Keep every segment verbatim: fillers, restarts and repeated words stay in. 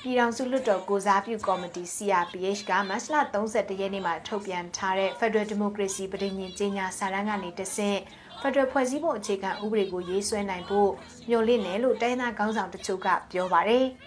ပြည်ထောင်စုလွှတ်တော်ကိုစားပြုကော်မတီ C R P H ကမတ်လသုံးဆယ့်တစ်ရက်နေ့မှာထုတ်ပြန်ထားတဲ့ Federal Democracy ပဋိညာဉ်ကြေညာစာတမ်းကနေတဆင့် Federal ဖွဲ့စည်းပုံအခြေခံဥပဒေကိုရေးဆွဲနိုင်ဖို့မျှော်လင့်တယ်လို့တိုင်းသားခေါင်းဆောင်တချို့ကပြောပါတယ်။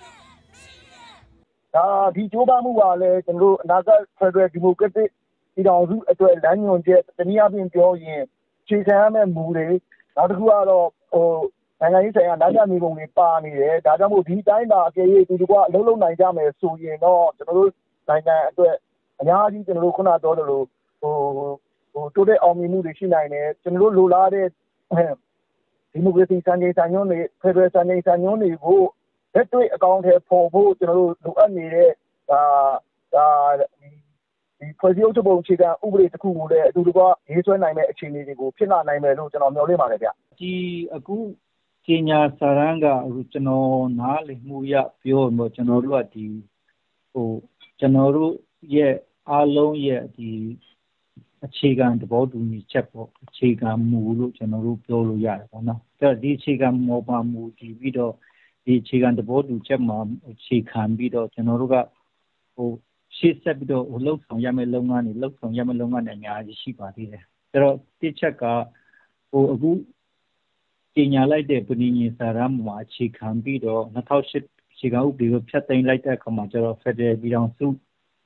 ဒါဒီကြိုးပမ်းမှုကလည်းကျွန်တော်တို့အနာဂတ် Federal Democratic ပြည်ထောင်စုအတွက်လမ်းညွှန်ချက်တနည်းအားဖြင့်ပြောရင်ခြေခံရမယ့်မူတွေနောက်တစ်ခုကတော့ဟိုနိုင်ငံရေးဆိုင်ရာနားကြနေပုံတွေပါနေတယ်ဒါကြောင့်မို့ဒီတိုင်းတာအကြေရေးဒီကွာအလုံးလုံးနိုင်ကြမယ်ဆိုရင်တော့ကျွန်တော်တို့နိုင်ငံအတွက်အများကြီးကျွန်တော်တို့ခုနပြောသလိုဟိုဟိုတိုးတဲ့အောင်မြင်မှုတွေရှိနိုင်တယ်ကျွန်တော်တို့လိုလားတဲ့ဒီမိုကရေစီစံချိန်စံညွှန်းတွေဖက်ဒရယ်စံချိန်စံညွှန်းတွေကိုလက်တွေ့အကောင့်ထဲပေါ်ဖို့ကျွန်တော်တို့လိုအပ်နေတဲ့ဒါဒါဒီဖွဲ့စည်းအုပ်ချုပ်ပုံအခြေခံဥပဒေတစ်ခုကိုလည်းအတူတကွရေးဆွဲနိုင်တဲ့အခြေအနေတွေကိုဖြစ်လာနိုင်မယ်လို့ကျွန်တော်မျှော်လင့်ပါတယ်ဗျ။ဒီအခုကြေညာစာတမ်းကအခုကျွန်တော်နားလည်မှုရပြောတော့ကျွန်တော်တို့ကဒီဟိုကျွန်တော်တို့ရဲ့အားလုံးရဲ့ဒီအခြေခံသဘောတူညီချက်ပေါ့အခြေခံမူလို့ကျွန်တော်တို့ပြောလို့ရတယ်ပေါ့နော်။အဲ့တော့ဒီအခြေခံမူပါမူတည်ပြီးတော့ဒီအခြေခံသဘောတူချက်မှာအခြေခံပြီးတော့ကျွန်တော်တို့ကဟိုရှေ့ဆက်ပြီးတော့လှုပ်ဆောင်ရမယ့်လုပ်ငန်းတွေလှုပ်ဆောင်ရမယ့်လုပ်ငန်းတွေအများကြီးရှိပါသေးတယ်။အဲ့တော့တစ်ချက်ကဟိုအခုကြေညာလိုက်တဲ့ပဋိညာဉ်စာတမ်းမှာအခြေခံပြီးတော့၂၀၀၈အခြေခံဥပဒေကိုဖျက်သိမ်းလိုက်တဲ့အခါမှာကျတော့ Federal ပြည်ထောင်စု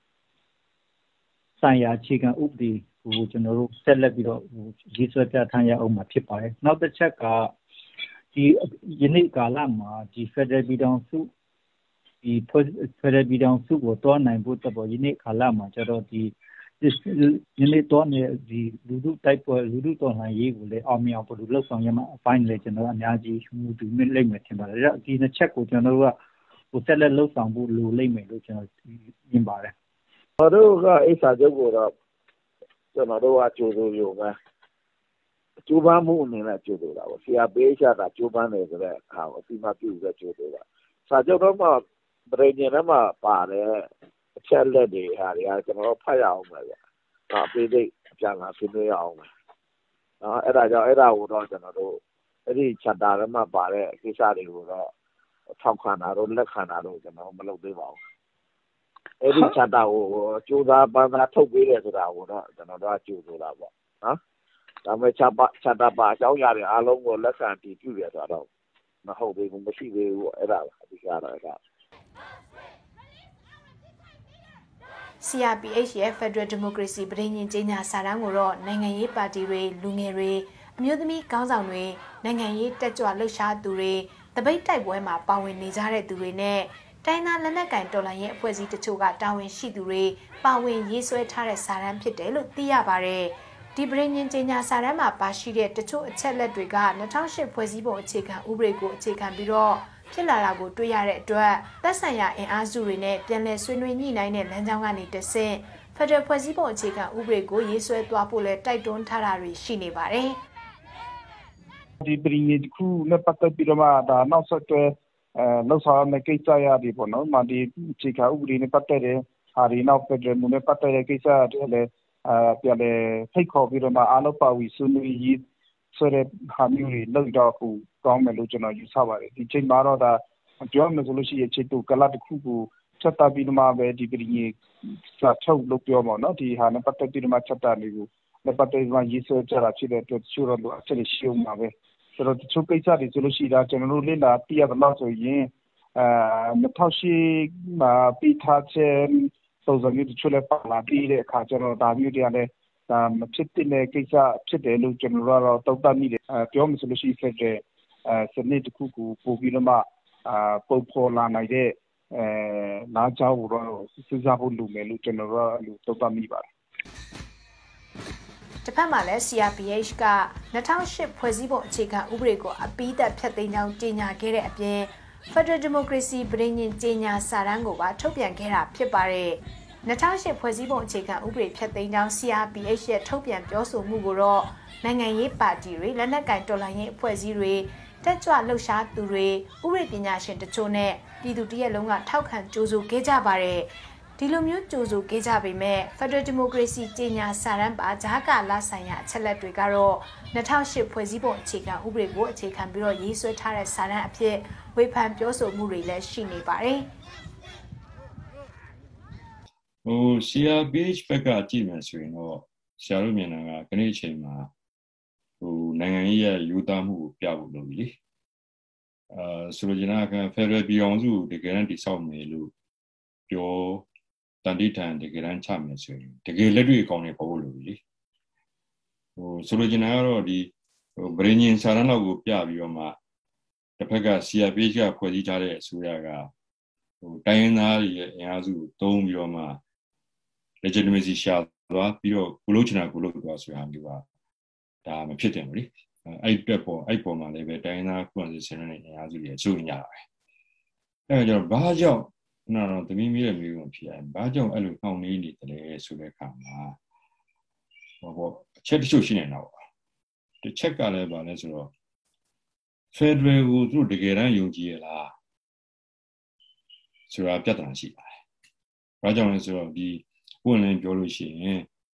ဆိုင်ရာအခြေခံဥပဒေကိုကျွန်တော်တို့ဆက်လက်ပြီးတော့ရေးဆွဲပြဋ္ဌာန်းရအောင်မှာဖြစ်ပါတယ်။နောက်တစ်ချက်ကဒီယနေ့ကာလမှာဒီ Federal ပြည်ထောင်စုဒီ Federal ပြည်ထောင်စုကိုတွားနိုင်ဖို့တော့ယနေ့ကာလမှာကျတော့ဒီယနေ့တော့နေဒီလူထုတိုက်ပွဲလူထုတော်လှန်ရေးကိုလည်းအောင်မြင်အောင်ဘယ်လိုလုပ်ဆောင်ရမှာအပိုင်းလည်းကျွန်တော်အများကြီးမူတည်မိလိမ့်မယ်ထင်ပါတယ်။ဒီနှစ်ချက်ကိုကျွန်တော်တို့ကဟိုဆက်လက်လုပ်ဆောင်ဖို့လိုလိမ့်မယ်လို့ကျွန်တော်မြင်ပါတယ်။ကျွန်တော်တို့ကအိစာချုပ်ကိုတော့ကျွန်တော်တို့ကကြိုးစိုးရုံပဲကျိုးပန်းမှုအနေနဲ့ကြိုးဆိုတာပေါ့ C R P H ကကျိုးပန်းတယ်ဆိုတဲ့အခါကိုအပြီးမှပြုတဲ့ကြိုးဆိုတာစာချုပ်တော့မှပြည်ညင်ထဲမှာပါတယ်အချက်လက်တွေဟာတွေကကျွန်တော်တို့ဖတ်ရအောင်ပဲဗျ။ဒါအသေးစိတ်အပြန်လာဆွေးနွေးရအောင်ပဲ။နော်အဲ့ဒါကြောင့်အဲ့ဒါကိုတော့ကျွန်တော်တို့အဲ့ဒီ chapter ထဲမှာပါတဲ့ကိစ္စတွေကိုတော့ထောက်ခံတာတော့လက်ခံတာတော့ကျွန်တော်မလုပ်သေးပါဘူး။အဲ့ဒီ chapter ကိုကြိုးစားပန်းစားထုတ်ပေးတယ်ဆိုတာကိုတော့ကျွန်တော်တို့ကကြိုးဆိုတာပေါ့နော်။ဒါပေမဲ့ chapter chapter ပါအကြောင်းအရာတွေအားလုံးကိုလက်ခံတည်ပြုရဆိုတော့မဟုတ်သေးဘူးမရှိသေးဘူးအဲ့ဒါအဓိကတော့အဲ့ဒါ C R P H ရဲ့ Federal Democracy ပဋိညာဉ်ကြေညာစာတမ်းကိုတော့နိုင်ငံရေးပါတီတွေလူငယ်တွေအမျိုးသမီးခေါင်းဆောင်တွေနိုင်ငံရေးတက်ကြွလှုပ်ရှားသူတွေတပိတ်တိုက်ပွဲမှာပါဝင်နေကြတဲ့သူတွေနဲ့တိုင်းသားလက်နက်ကိုင်တော်လှန်ရေးအဖွဲ့အစည်းတချို့ကတာဝန်ရှိသူတွေပါဝင်ရေးဆွဲထားတဲ့စာတမ်းဖြစ်တယ်လို့သိရပါတယ်။ဒီပဋိညာဉ်ကြေညာစာတမ်းမှာပါရှိတဲ့တချို့အချက်လက်တွေက၂၀၀၈ဖွဲ့စည်းပုံအခြေခံဥပဒေကိုအခြေခံပြီးတော့ဖြစ်လာတာကိုတွေ့ရတဲ့အတွက်သက်ဆိုင်ရာအင်အားစုတွေနဲ့ပြန်လည်ဆွေးနွေးညှိနှိုင်းတဲ့လမ်းကြောင်းကနေတဆင့်ဖက်ဒရယ်ဖွဲ့စည်းပုံအခြေခံဥပဒေကိုရေးဆွဲသွားဖို့လဲတိုက်တွန်းထားတာတွေရှိနေပါတယ်။ဒီပြည်ညခုနဲ့ပတ်သက်ပြီးတော့မှဒါနောက်ဆက်တွဲအဲလောက်ဆောင်တဲ့ကိစ္စရတွေပေါ့နော်။မှဒီအခြေခံဥပဒေနဲ့ပတ်သက်တဲ့ဟာဒီနောက်ဖက်ဒရယ်မူနဲ့ပတ်သက်တဲ့ကိစ္စတွေလည်းအာပြန်လည်ဖိတ်ခေါ်ပြီးတော့မှအားလုံးပါဝင်ဆွေးနွေးရေးဆိုတဲ့ဟာမျိုးတွေလောက်တော့ဟိုကောင်းမယ်လို့ကျွန်တော်ယူဆပါတယ်ဒီချိန်မှာတော့ဒါပြောမယ်ဆိုလို့ရှိရင်ခြေတူကလတ်တစ်ခုကိုချက်တာပြီးတော့မှပဲဒီပြည်ကြီးစာချုပ်လို့ပြောမှာနော်ဒီဟာနဲ့ပတ်သက်ပြီးတော့မှချက်တာလေးကိုနဲ့ပတ်သက်မှရေးဆွဲကြတာဖြစ်တဲ့အတွက်ချို့တော့အချက်တွေရှိအောင်ပါပဲဆိုတော့တချို့ကိစ္စတွေဆိုလို့ရှိတာကျွန်တော်တို့လေ့လာသိရသလောက်ဆိုရင်အာ၂၀၀၈မှာပြီးထားတဲ့ပုံစံမျိုးတချို့လည်းပါလာပြီးတဲ့အခါကျတော့ဒါမျိုးတွေကလည်းဒါမဖြစ်တဲ့ကိစ္စဖြစ်တယ်လို့ကျွန်တော်တို့တော့တောက်တမိတယ်အဲပြောမှဆိုလို့ရှိခဲ့တဲ့အဲစနစ်တစ်ခုကိုပို့ပြီးတော့မှအာပုံဖော်လာနိုင်တဲ့အဲနားကြောင်းကိုတော့စဉ်းစားဖို့လိုမယ်လို့ကျွန်တော်တို့အဲ့လိုတောက်တမိပါတယ်တစ်ဖက်မှာလည်း C R P H က၂၀၀၈ဖွဲ့စည်းပုံအခြေခံဥပဒေကိုအပြီးသက်ဖျက်သိမ်းကြောင်းကြေညာခဲ့တဲ့အပြင် Federal Democracy ပဋိညာဉ်ကြေညာစာတမ်းကိုပါထုတ်ပြန်ခဲ့တာဖြစ်ပါတယ်၂၀၀၈ဖွဲ့စည်းပုံအခြေခံဥပဒေဖျက်သိမ်းကြောင်း C R P H ရဲ့ထုတ်ပြန်ပြောဆိုမှုကိုတော့နိုင်ငံရေးပါတီတွေလက်နက်ကိုင်တော်လှန်ရေးအဖွဲ့အစည်းတွေတက်ကြွလှုပ်ရှားသူတွေဥပဒေပညာရှင်တချို့နဲ့ပြည်သူတရက်လုံးကထောက်ခံကြိုးဆိုခဲ့ကြပါတယ်ဒီလိုမျိုးကြိုးဆိုခဲ့ကြပေမဲ့ Federal Democracy ကြေညာစာတမ်းပါဂျာကာလဆိုင်ရာအချက်လက်တွေကတော့၂၀၀၈ဖွဲ့စည်းပုံအခြေခံဥပဒေကိုအခြေခံပြီးတော့ရေးဆွဲထားတဲ့စာတမ်းအဖြစ်ဝေဖန်ပြောဆိုမှုတွေလည်းရှိနေပါတယ်ဟို C R P H ဘက်ကကြည့်မယ်ဆိုရင်တော့ဆရာတို့မြင်တာကခဏအချိန်မှာဟိုနိုင်ငံရေးရဲ့ယူသားမှုကိုပြဖို့လုပ်ပြီလေအာဆိုလိုချင်တာက Federal ပြည်အောင်စုတကယ်တမ်းတိဆောက်မယ်လို့ပြောတန်တိထန်တကယ်တမ်းချမယ်ဆိုရင်တကယ်လက်တွေ့အကောင့်တွေပေါ်ဖို့လုပ်ပြီလေဟိုဆိုလိုချင်တာကတော့ဒီဟိုဗြိညင်စာရန်လောက်ကိုပြပြီးတော့မှတစ်ဖက်က C R P H ကဖွဲ့စည်းထားတဲ့အစိုးရကဟိုတိုင်းရင်းသားတွေရဲ့အင်အားစုကိုတုံးပြီးတော့မှ legitimacy ရှာသွားပြီးတော့ကိုလို့ချင်တာကိုလို့သွားဆိုတာမျိုးပါဒါမဖြစ်တယ်ဘူးလေအဲ့အတွက်ပေါ်အဲ့ပေါ်မှာလည်းပဲတိုင်းရင်းသားကွန်စီစင်နဲ့အင်အားစုတွေအစိုးရရတယ်အဲ့တော့ဘာကြောင့်နော်တော့တမီးမီးရဲ့မျိုးကိုဖြစ်ရတယ်ဘာကြောင့်အဲ့လိုနှောင့်နှေးနေတယ်ဆိုတဲ့အခါမှာဟောပေါ့အချက်တချို့ရှိနေတာပေါ့တစ်ချက်ကလည်းပါလဲဆိုတော့ Federal ကိုသူတို့တကယ်တမ်းယုံကြည်ရလားဆိုတာပြဿနာရှိပါတယ်ဘာကြောင့်လဲဆိုတော့ဒီပွင့်လင်းပြောလို့ရှိရင်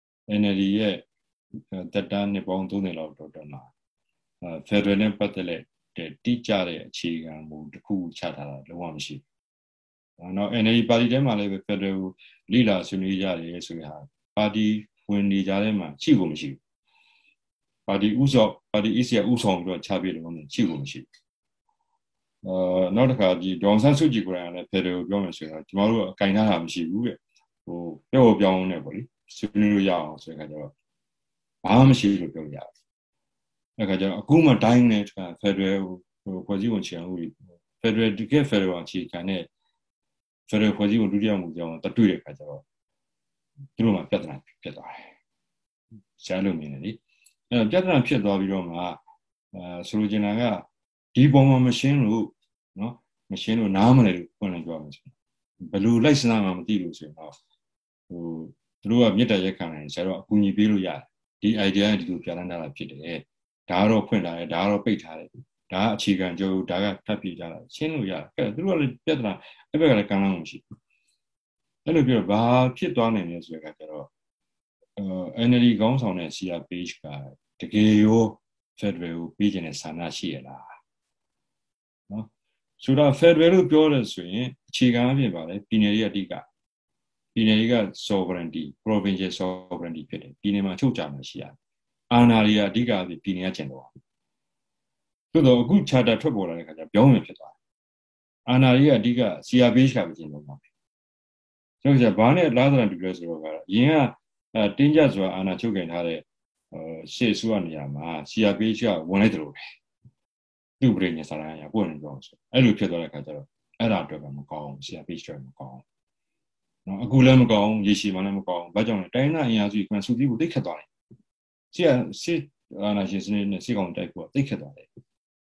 N L D ရဲ့တက်တန်းနှစ်ပေါင်းသုံးဆယ်လောက်တော့တော့မှာ Federal နဲ့ပတ်သက်တဲ့တိကျတဲ့အခြေခံမူတစ်ခုချထားတာလုံးဝမရှိဘူး။နောက် N L D ပါတီထဲမှာလည်းပဲ Federal ကိုလိလာဆွေးနွေးကြတယ်ဆိုရင်ဟာပါတီဝင်နေကြတဲ့မှာရှိဖို့မရှိဘူး။ပါတီဥဆောင်ပါတီ E C ဥဆောင်ပြီးတော့ချပြလို့မရှိဖို့မရှိဘူး။အာနောက်တစ်ခါဒီဒေါန်ဆန်းစုကြည်ကိုယ်တိုင်လည်း Federal ကိုပြောမယ်ဆိုတော့ကျွန်တော်တို့အကင်ထားတာမရှိဘူးတဲ့။ဟိုပြောပြောင်းနေပေါ့လေဆွေးနွေးလို့ရအောင်ဆိုတဲ့အခါကျတော့ဘာမှမရှိလို့ပြောရတယ်။အဲ့ခါကျတော့အခုမှတိုင်းနဲ့ Federal ဟိုဖွဲ့စည်းပုံချင်ဦး Federal တကယ် Federal အခြေခံနဲ့ Federal ဖွဲ့စည်းပုံဒုတိယမူကြောင်းတတွေ့တဲ့ခါကျတော့သူတို့မှပြဿနာဖြစ်သွားတယ်။ရှားလို့မြင်တယ်လေ။အဲ့ပြဿနာဖြစ်သွားပြီးတော့မှအဲဆိုလိုချင်တာကဒီပုံမှာမရှင်းလို့နော်မရှင်းလို့နားမလဲလို့ပြောနေကြမှာဆိုဘယ်လိုလိုက်စနာမှမသိလို့ဆိုရင်တော့ဟိုသူတို့ကမြစ်တရက်ခံတယ်ဆရာတို့အကူအညီပေးလို့ရတယ်ဒီ idea ကဒီလိုပြဋ္ဌာန်းထားတာဖြစ်တယ်ဒါကတော့ဖွင့်ထားတယ်ဒါကတော့ပိတ်ထားတယ်ဒါကအခြေခံကြိုးဒါကထပ်ပြေးကြတာရှင်းလို့ရတယ်အဲသူတို့ကလည်းပြဿနာအဲ့ဘက်ကလည်းကမ်းလှမ်းမှုရှိဘူးအဲ့လိုပြောဘာဖြစ်သွားနိုင်လဲဆိုတဲ့အခါကျတော့အဲ N L D ခေါင်းဆောင်တဲ့ C R P H ကတကယ်ရော Federal ကိုပြီးကျင်တဲ့ဆန္ဒရှိရလားနော်ဆိုတော့ Federal လို့ပြောတယ်ဆိုရင်အခြေခံအဖြစ်ပါလေပြည်နယ်ရဲ့အဓိကပြည်နယ်က sovereignty provincial sovereignty ဖြစ်တယ်ပြည်နယ်မှာချုပ်ချမှာရှိရတယ်အာဏာတွေကအဓိကပြည်နယ်ကကျင့်တော်သို့တော့အခု charter ထွက်ပေါ်လာတဲ့အခါကျပြောင်းဝင်ဖြစ်သွားတယ်အာဏာတွေကအဓိက C R P H ကပဲကျင့်တော်မှာဆိုတော့ဘာနဲ့လားသလားတူလဲဆိုတော့ကအရင်ကတင်းကြပ်စွာအာဏာချုပ်ကင်ထားတဲ့ရှေ့ဆိုးရနေရာမှာ C R P H ကဝင်လိုက်တယ်လို့ပဲသူ့ပြည်နယ်စာရန်ရပွင့်နေတော့ဆိုအဲ့လိုဖြစ်သွားတဲ့အခါကျတော့အဲ့ဒါအတွက်ကမကောင်း C R P H တွေမကောင်းနော်အခုလည်းမကောင်းရေရှည်မှလည်းမကောင်းဘာကြောင့်လဲတိုင်းနာအင်အားစုကစုပြီးကိုတိတ်ခတ်သွားတယ်စီစီအာနာရှင်စနစ်နဲ့စီကောင်တိုက်ဖို့တိတ်ခတ်သွားတယ်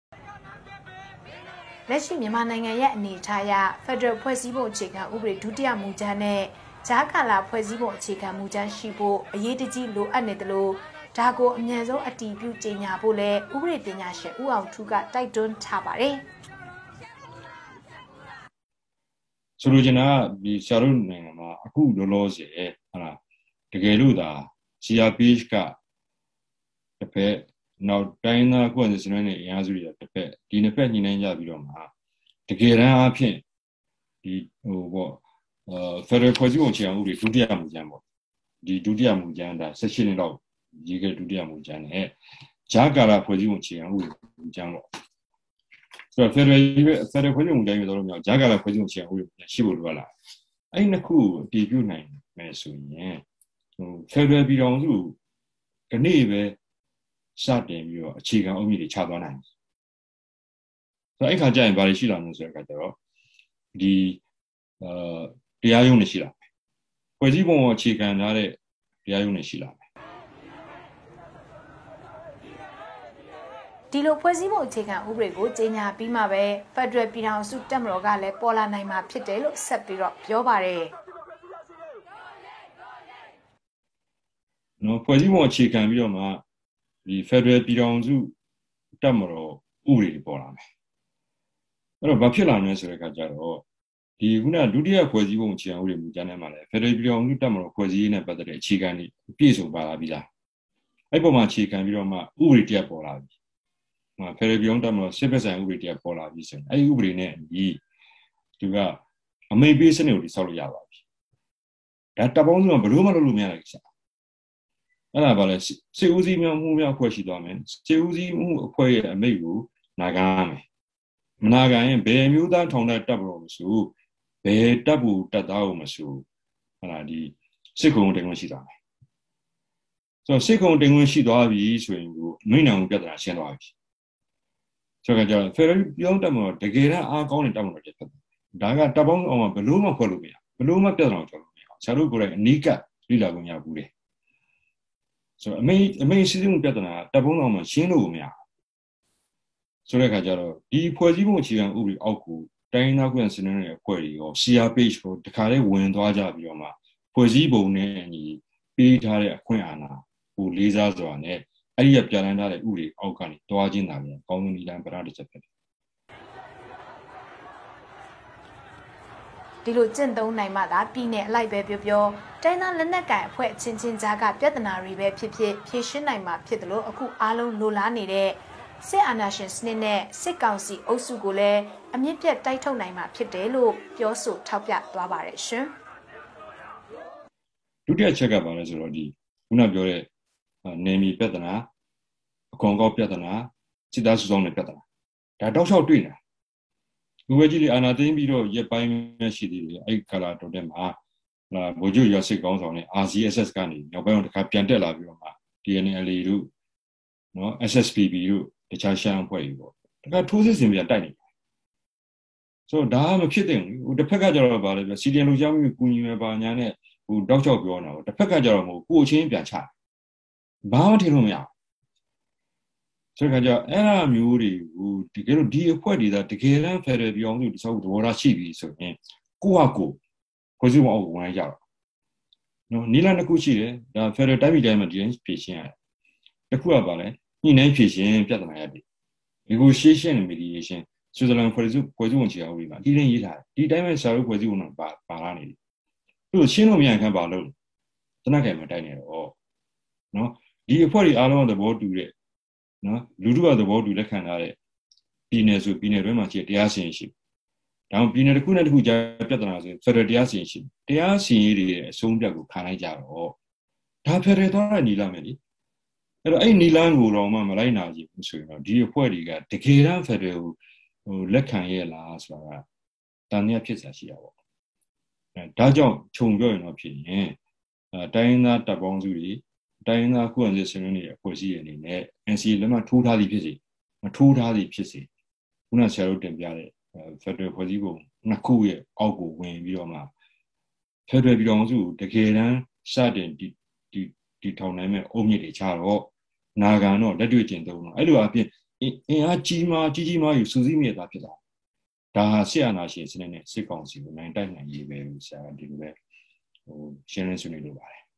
လက်ရှိမြန်မာနိုင်ငံရဲ့အနေအထားအရ Federal ဖွဲ့စည်းပုံအခြေခံဥပဒေဒုတိယမူကြမ်းနဲ့ဂျာကာလာဖွဲ့စည်းပုံအခြေခံမူကြမ်းရှိဖို့အရေးတကြီးလိုအပ်နေတယ်လို့ဒါကိုအမြန်ဆုံးအတည်ပြုကြေညာဖို့လဲဥပဒေပညာရှင်ဦးအောင်ထူးကတိုက်တွန်းထားပါတယ်ဆိုလိုချင်တာဒီဆရာတို့နိုင်ငံမှာအခုလောလောဆယ်ဟာလားတကယ်လို့သာ C R P H ကတစ်ဖက်နောက်တိုင်းသားကွန်စီစနစ်နဲ့အင်အားစုတွေတစ်ဖက်ဒီနှစ်ဖက်ညှိနှိုင်းကြပြီးတော့မှတကယ်တမ်းအဖြစ်ဒီဟိုပေါ့အဲ Federal ဖွဲ့စည်းပုံအခြေခံဥပဒေဒုတိယမူကြမ်းပေါ့ဒီဒုတိယမူကြမ်းဒါ၁၈နှစ်လောက်ရေးခဲ့ဒုတိယမူကြမ်းနဲ့ဂျာကာလာဖွဲ့စည်းပုံအခြေခံဥပဒေမူကြမ်းပေါ့ဆိုတော့ Federal Federal ဖွဲ့စည်းပုံတိုင်းမျိုးတော့မြောက်ဂျာကာလာဖွဲ့စည်းပုံအခြေခံဥပဒေရှိဖို့လိုအပ်လာအဲ့နှစ်ခုကိုတည်ပြုနိုင်မယ်ဆိုရင်ဟို Federal ပြည်ထောင်စုကနေ့ပဲစတင်ပြီးတော့အခြေခံအုတ်မြစ်တွေချသွားနိုင်တယ်ဆိုတော့အဲ့ခါကျရင်ဘာတွေရှိလာမလဲဆိုတဲ့အခါကျတော့ဒီအာတရားရုံးတွေရှိလာမယ်ဖွဲ့စည်းပုံကိုအခြေခံထားတဲ့တရားရုံးတွေရှိလာမယ်ဒီလိုဖွဲ့စည်းပုံအခြေခံဥပဒေကိုကြေညာပြီးမှပဲ Federal ပြည်ထောင်စုတပ်မတော်ကလည်းပေါ်လာနိုင်မှာဖြစ်တယ်လို့ဆက်ပြီးတော့ပြောပါတယ်နော်ဖွဲ့စည်းပုံအခြေခံပြီးတော့မှဒီ Federal ပြည်ထောင်စုတပ်မတော်ဥပဒေတွေပေါ်လာမယ်အဲ့တော့ဘာဖြစ်လာမလဲဆိုတဲ့အခါကျတော့ဒီခုနဒုတိယဖွဲ့စည်းပုံအခြေခံဥပဒေမူကြမ်းထဲမှာလည်း Federal ပြည်ထောင်စုတပ်မတော်ဖွဲ့စည်းရေးနဲ့ပတ်သက်တဲ့အခြေခံတွေပြည့်စုံပါလာပြီလားအဲ့ပေါ်မှာအခြေခံပြီးတော့မှဥပဒေတရက်ပေါ်လာပြီဟို Federal ပြည်ထောင်စုတပ်မတော်စစ်ဘက်ဆိုင်ဥပဒေတရက်ပေါ်လာပြီဆိုရင်အဲ့ဒီဥပဒေနဲ့ဒီသူကအမိန့်ပေးစနစ်ကိုတိစောက်လို့ရပါပြီဒါတပ်ပေါင်းစုကဘယ်လိုမှလုပ်လို့မရတဲ့ကိစ္စအဲ့ဒါပါလေစေဦးစီးမြောက်မှုမြောက်ဖွဲ့ရှိသွားမယ်စေဦးစီးမှုအဖွဲ့ရဲ့အမိန့်ကိုနာခံရမယ်မနာခံရင်ဘယ်မျိုးသားထောင်တဲ့တပ်လို့မဆိုဘယ်တပ်ဘူးတပ်သားကိုမဆိုဟလာဒီစစ်ကုံတင်ခွင့်ရှိသွားမယ်ဆိုတော့စစ်ကုံတင်ခွင့်ရှိသွားပြီဆိုရင်ကိုမိန့်အောင်ပြဿနာရှင်းသွားပြီဆိုတော့ကြတော့ Federal ပြောင်းတက်မှာတကယ်တော့အားကောင်းတဲ့တက်မှာဖြစ်တယ်ဒါကတပ်ပေါင်းအောင်ဘယ်လို့မှဖွဲ့လို့မရဘယ်လို့မှပြဿနာကြောက်လို့မရဆရာတို့ကိုယ်တိုင်အနီးကပ်လိလာခွင့်ရဘူးတယ်ဆိုတော့အမေအမေစီစဉ်မှုပြဿနာတပ်ပေါင်းအောင်မှရှင်းလို့မရဆိုတဲ့အခါကျတော့ဒီဖွဲ့စည်းပုံအခြေခံဥပဒေအောက်ကိုတိုင်းနောက်ကွန်စင်နေတဲ့အဖွဲ့တွေရော C R page ကိုတခါလေးဝင်သွားကြပြီးတော့မှဖွဲ့စည်းပုံနဲ့အညီပေးထားတဲ့အခွင့်အာဏာကိုလေးစားစွာနဲ့အဲ့ဒီကပြဋ္ဌာန်းထားတဲ့ဥပဒေအောက်ကနေတွားခြင်းတာပြန်အကောင်းဆုံးနည်းလမ်းပထမတစ်ချက်ဖြစ်တယ်ဒီလိုကျင့်သုံးနိုင်မှသာပြည်내အလိုက်ပဲပြောပြောတိုင်းသားလက်နက်ကိုင်အဖွဲ့ချင်းချင်းကြားကပြဿနာတွေပဲဖြစ်ဖြစ်ဖြေရှင်းနိုင်မှာဖြစ်တယ်လို့အခုအားလုံးလိုလားနေတဲ့စစ်အာဏာရှင်စနစ်နဲ့စစ်ကောင်စီအုပ်စုကိုလည်းအမြင့်ပြတ်တိုက်ထုတ်နိုင်မှာဖြစ်တယ်လို့ပြောဆိုထောက်ပြသွားပါတယ်ရှင်ဒုတိယချက်ကပါလဲဆိုတော့ဒီခုနပြောတဲ့နေမီပြဿနာအခွန်ကောက်ပြဿနာစစ်သားစုဆောင်တဲ့ပြဿနာဒါတောက်လျှောက်တွေ့နေတာလူဝဲကြီးလေးအာဏာသိမ်းပြီးတော့ရက်ပိုင်းရှိသေးတယ်အဲ့ကာလာတော်တဲ့မှာလာဗိုလ်ချုပ်ရစစ်ကောင်းဆောင်နဲ့ R C S S ကနေနောက်ပိုင်းတော့တစ်ခါပြန်တက်လာပြီးတော့မှ D N L တို့နော် S S P B တို့တခြားရှမ်းအဖွဲ့တွေပေါ့တခါထိုးစစ်ဆင်ပြန်တိုက်နေတယ်ဆိုတော့ဒါမဖြစ်သင့်ဘူးဟိုတစ်ဖက်ကကြတော့ဗာလေပြစီဒီအန်လူကြောင်းမျိုးကူညီမယ်ပါညာနဲ့ဟိုတောက်လျှောက်ပြောနေတာပေါ့တစ်ဖက်ကကြတော့မဟုတ်ကိုအချင်းပြန်ချဘာမှထင်လို့မရဆိုတော့ကြအဲ့အမျိုးတွေကိုတကယ်လို့ဒီအဖွဲ့တွေသာတကယ်တမ်းဖက်ဒရယ်ပြောင်းစုတခြားသဘောထားရှိပြီဆိုရင်ကိုဟာကိုကိုစုမအောင်ဝင်ရကြတော့နော်နီလာနှစ်ခုရှိတယ်ဒါဖက်ဒရယ်တိုင်းပြည်တိုင်းမှာဒီတိုင်းဖြည့်ရှင်းရတယ်တစ်ခုကပါလဲညှိနှိုင်းဖြည့်ရှင်းပြဿနာရတယ် negotiation and mediation ဆွစ်ဇာလန်ဖွဲ့စုဖွဲ့စုဝင်ချီအောင်ပြီးမှာဒီတိုင်းရေးထားတယ်ဒီတိုင်းပဲစာရုပ်ဖွဲ့စုဝင်တော့ပါပါလာနေတယ်သူ့ရှင်းလို့မရခံပါလို့တနက်ကဲမတိုက်နေတော့နော်ဒီအဖွဲ့တွေအားလုံးသဘောတူတဲ့နော်လူထုကသဘောတူလက်ခံထားတဲ့ပြည်နယ်ဆိုပြည်နယ်တွင်းမှာရှိတရားစီရင်ရှိဒါမှပြည်နယ်တစ်ခုနဲ့တစ်ခုကြားပြဿနာဆိုဖက်ဒရယ်တရားစီရင်ရှိတရားစီရင်ရေးရဲ့အဆုံးဖြတ်ကိုခံလိုက်ကြတော့ဒါဖက်ဒရယ်သွားတဲ့နီလာမယ်လေအဲ့တော့အဲ့နီလန်းကိုတော့မှမလိုက်နာကြဘူးဆိုရင်တော့ဒီအဖွဲ့တွေကတကယ်တမ်းဖက်ဒရယ်ကိုဟိုလက်ခံရဲ့လားဆိုတာကတန်မြတ်ဖြစ်စရာရှိတာပေါ့အဲဒါကြောင့်ခြုံပြောရင်တော့ဖြစ်ရင်အဲတိုင်းသားတပ်ပေါင်းစုတွေတိုင်းသားခုအန်စစ်ဆွေးနွေးနေတဲ့အဖွဲ့အစည်းတွေအနေနဲ့ N C A လက်မှတ်ထိုးထားသည်ဖြစ်စေမထိုးထားသည်ဖြစ်စေခုနဆရာတို့တင်ပြတဲ့ဖက်ဒရယ်ဖွဲ့စည်းပုံနှစ်ခုရဲ့အောက်ကိုဝင်ပြီးတော့မှဖက်ဒရယ်ပြည်ထောင်စုတကယ်တမ်းစတင်ဒီဒီဒီထောင်နိုင်မဲ့အုံမြစ်တွေချတော့နာခံတော့လက်တွေ့ကျင့်သုံးတော့အဲ့လိုအပြင်အင်အားကြီးမားကြီးကြီးမားယူစူးစီးမြစ်တာဖြစ်တာဒါဟာဆရာနာရှင်စနစ်နဲ့စစ်ကောင်စီကိုနိုင်တိုက်နိုင်ရေးပဲလို့ဆရာကဒီလိုပဲဟိုရှင်းလင်းဆွေးနွေးလိုပါတယ်